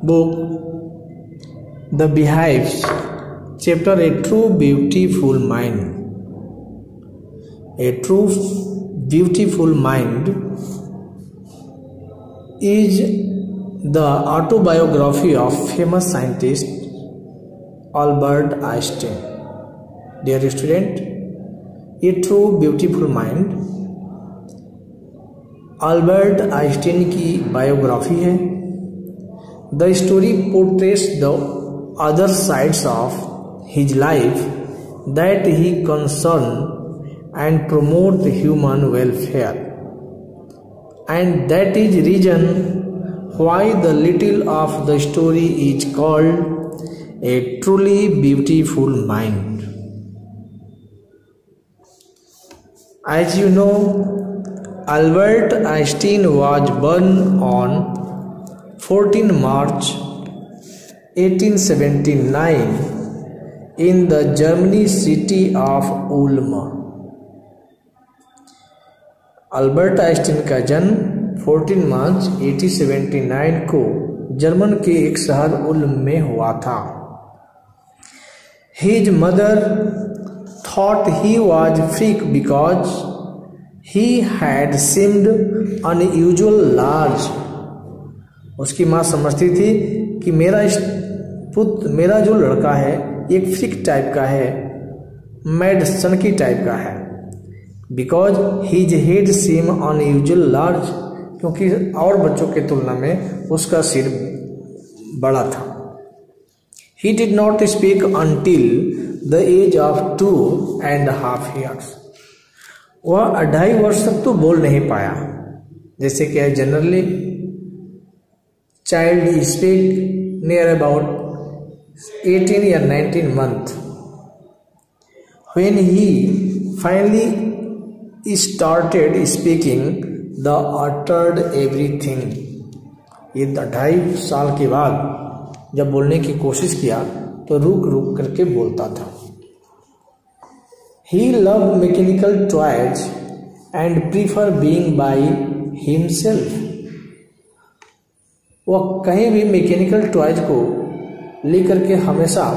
book The Beehives, chapter A True Beautiful Mind. A true beautiful mind is the autobiography of famous scientist Albert Einstein. Dear student, A True Beautiful Mind Albert Einstein की biography है. The story portrays the other sides of his life that he concern and promote human welfare, and that is reason why the little of the story is called a truly beautiful mind. As you know, Albert Einstein was born on 14 March 1879 in the German city of Ulm. Albert Einstein का जन्म 14 मार्च 1879 को German के एक शहर उल्म में हुआ था. His mother thought he was freak because he had seemed unusual large. उसकी माँ समझती थी कि मेरा जो लड़का है एक फ्रिक टाइप का है, मैड सनकी टाइप का है. Because his head seem unusual large, क्योंकि और बच्चों के तुलना में उसका सिर बड़ा था. He did not speak until the age of 2.5 years. वह 2.5 वर्ष तक तो बोल नहीं पाया. जैसे कि generally child speak near about 18 या 19 month. When he finally started speaking the uttered everything. ये 2.5 साल के बाद जब बोलने की कोशिश किया तो रुक रुक करके बोलता था. He loved mechanical toys and preferred being by himself. वह कहीं भी मैकेनिकल टॉयज को लेकर के हमेशा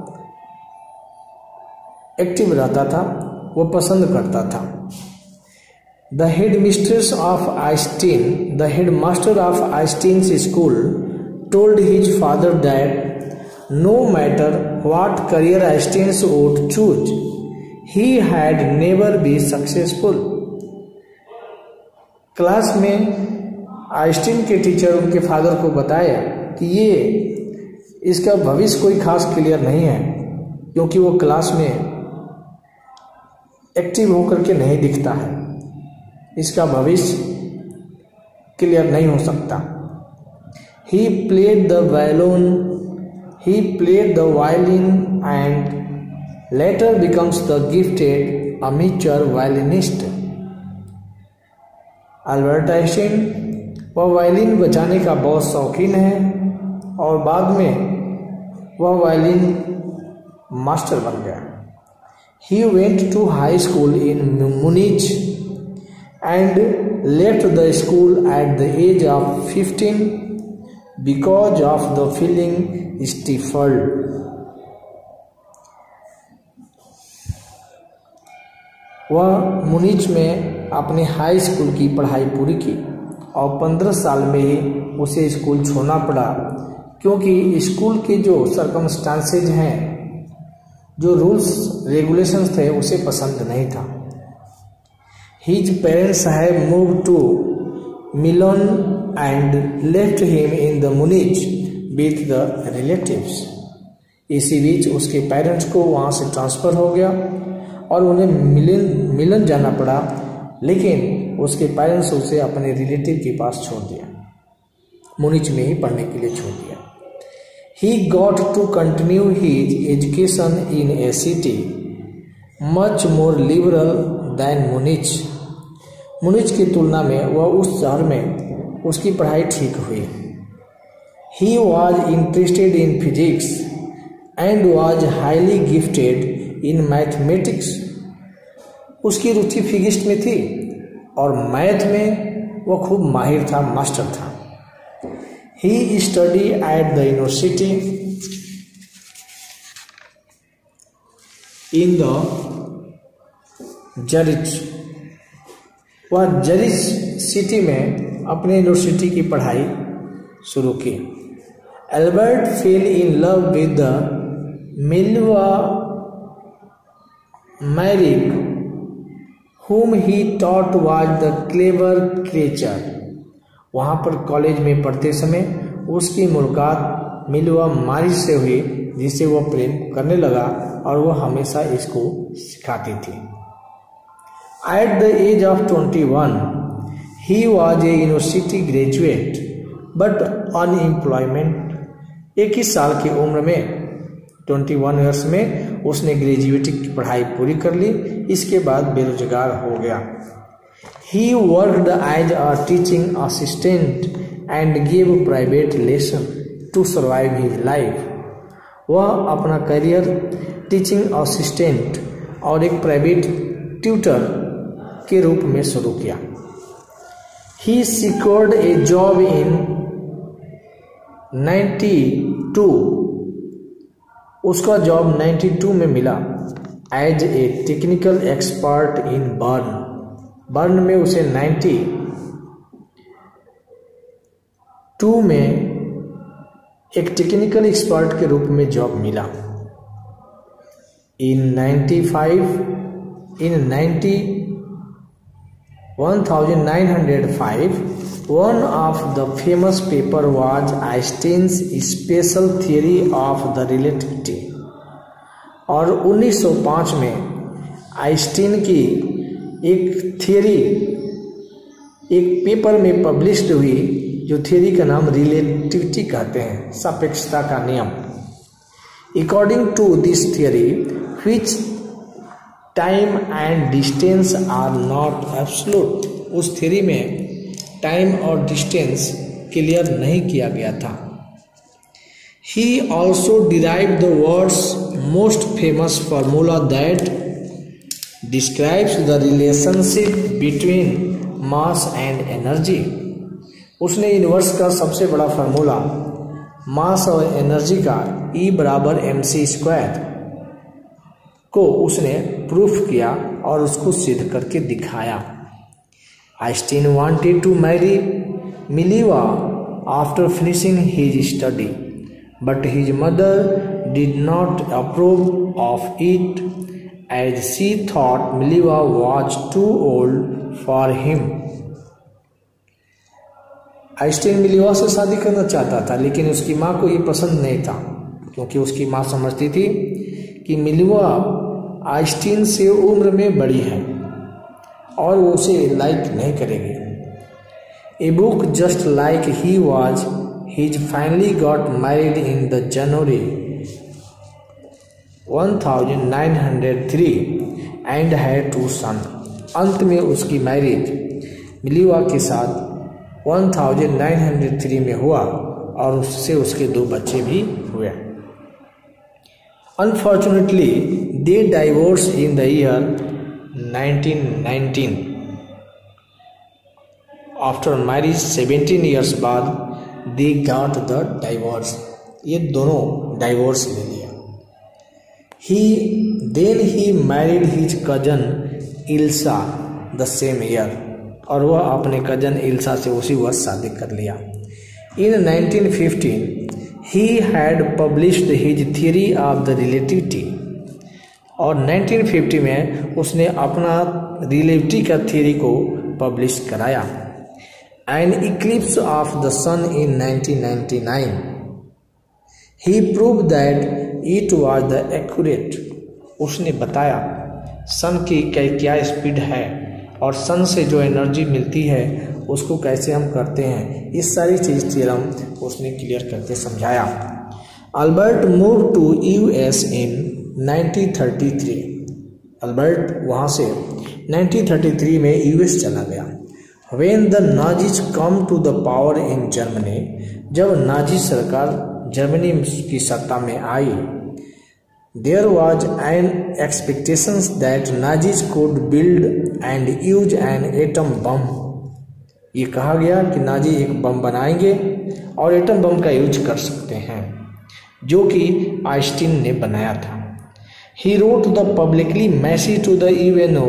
एक्टिव रहता था, वह पसंद करता था. The headmistress of Einstein, the headmaster of Einstein's school, told his father that no matter what career Einstein would choose, he had never been successful. Class में आइंस्टीन के टीचर उनके फादर को बताया कि ये इसका भविष्य कोई खास क्लियर नहीं है, क्योंकि वो क्लास में एक्टिव होकर के नहीं दिखता है, इसका भविष्य क्लियर नहीं हो सकता. He played the violin and later becomes the gifted amateur violinist. Albert Einstein वह वायलिन बजाने का बहुत शौकीन है और बाद में वह वायलिन मास्टर बन गया. He went to high school in Munich and left the school at the age of 15 because of the feeling stifled. वह मुनीच में अपने हाई स्कूल की पढ़ाई पूरी की और 15 साल में ही उसे स्कूल छोड़ना पड़ा, क्योंकि स्कूल के जो सर्कमस्टांसेज हैं, जो रूल्स रेगुलेशंस थे, उसे पसंद नहीं था. His parents have moved to Milan and left him in the Munich with the relatives. इसी बीच उसके पेरेंट्स को वहाँ से ट्रांसफ़र हो गया और उन्हें मिलन जाना पड़ा, लेकिन उसके पेरेंट्स उसे अपने रिलेटिव के पास छोड़ दिया, मुनीच में ही पढ़ने के लिए छोड़ दिया. He got to continue his education in a city much more liberal than Munich. मुनीच की तुलना में वह उस शहर में उसकी पढ़ाई ठीक हुई. He was interested in physics and was highly gifted in mathematics. उसकी रुचि फिजिक्स में थी और मैथ में वह खूब माहिर था, मास्टर था. He studied at the university in the Zurich। वह जरिच सिटी में अपने यूनिवर्सिटी की पढ़ाई शुरू की। Albert fell in love with the Mileva Maric whom he thought was the clever creature। वहाँ पर कॉलेज में पढ़ते समय उसकी मुलाकात मिल्वा मैरिक से हुई, जिसे वह प्रेम करने लगा और वह हमेशा इसको सिखाती थी। At the age of 21, he was a university graduate, but unemployment। 21 साल की उम्र में 21 ईयर्स में उसने ग्रेजुएट की पढ़ाई पूरी कर ली, इसके बाद बेरोजगार हो गया। He worked as a teaching assistant and gave private lesson to survive his life। वह अपना करियर टीचिंग असिस्टेंट और एक प्राइवेट ट्यूटर के रूप में शुरू किया। He secured a job in 92। उसका जॉब 92 में मिला as a technical expert in Bern. Bern में उसे 92 में एक टेक्निकल एक्सपर्ट के रूप में जॉब मिला। इन 1905 one of the famous paper was Einstein's special theory of the relativity। और 1905 में आइंस्टीन की एक थियरी एक पेपर में पब्लिश्ड हुई, जो थियरी का नाम रिलेटिविटी कहते हैं, सापेक्षता का नियम। According to this theory which time and distance are not absolute. उस थियरी में टाइम और डिस्टेंस क्लियर नहीं किया गया था। He also derived the world's most famous formula that describes the relationship between mass and energy। उसने universe का सबसे बड़ा फार्मूला मास और एनर्जी का E बराबर mc² को उसने प्रूफ किया और उसको सिद्ध करके दिखाया। Einstein wanted to marry Mileva after finishing his study, but his mother did not approve of it as she thought Mileva was too old for him। Einstein Mileva से शादी करना चाहता था, लेकिन उसकी माँ को ये पसंद नहीं था, क्योंकि उसकी माँ समझती थी कि मिलीवा आइंस्टीन से उम्र में बड़ी है और वो उसे लाइक नहीं करेगी। A book just like he was He finally got married in the January 1903 and had 2 sons। अंत में उसकी मैरिज मिलीवा के साथ 1903 में हुआ और उससे उसके 2 बच्चे भी हुए। Unfortunately, they divorced in the year 1919। After marriage 17 years बाद they got the divorce। ये दोनों डाइवोर्स ले लिया। He married his cousin इल्सा the same year। और वह अपने कजन इल्सा से उसी वर्ष शादी कर लिया। In 1915 he had published his theory of the relativity। और 1950 में उसने अपना रिलेटिविटी का थियरी को पब्लिश कराया। An eclipse of the sun in 1999 he proved that it was the accurate। उसने बताया सन की क्या स्पीड है और सन से जो एनर्जी मिलती है उसको कैसे हम करते हैं, इस सारी चीज़ थ्योरम उसने क्लियर करके समझाया। Albert move to US in 1933। Albert वहाँ से 1933 में यूएस चला गया। When the Nazis come to the power in Germany, जब नाजी सरकार जर्मनी की सत्ता में आई, there was an expectation that Nazis could build and use an atom bomb। ये कहा गया कि नाजी एक बम बनाएंगे और एटम बम का यूज कर सकते हैं, जो कि आइंस्टीन ने बनाया था। He wrote the publicly message to the UNO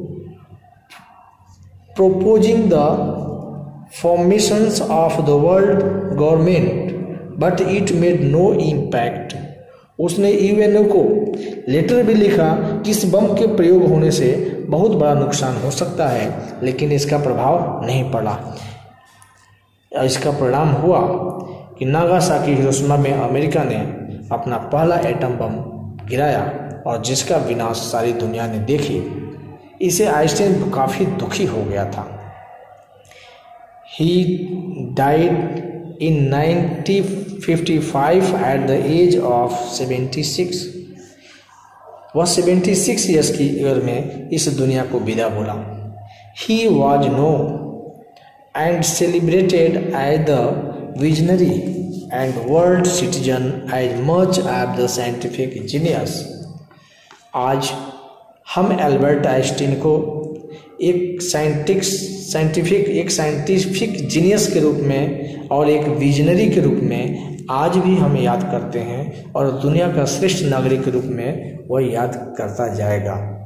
proposing the formations of the world government, but it made no impact. उसने यूएनओ को लेटर भी लिखा कि इस बम के प्रयोग होने से बहुत बड़ा नुकसान हो सकता है, लेकिन इसका प्रभाव नहीं पड़ा। इसका परिणाम हुआ कि नागासाकी हिरोशिमा में अमेरिका ने अपना पहला एटम बम गिराया और जिसका विनाश सारी दुनिया ने देखी। इसे आइंस्टीन काफ़ी दुखी हो गया था। He died in 1955 at the age of 76। वह 76 ईयर्स की उम्र में इस दुनिया को विदा बोला। He was known and celebrated as the visionary and world citizen as much as the scientific genius. आज हम एल्बर्ट आइंस्टीन को एक साइंटिफिक जीनियस के रूप में और एक विजनरी के रूप में आज भी हम याद करते हैं और दुनिया का श्रेष्ठ नागरिक के रूप में वह याद करता जाएगा।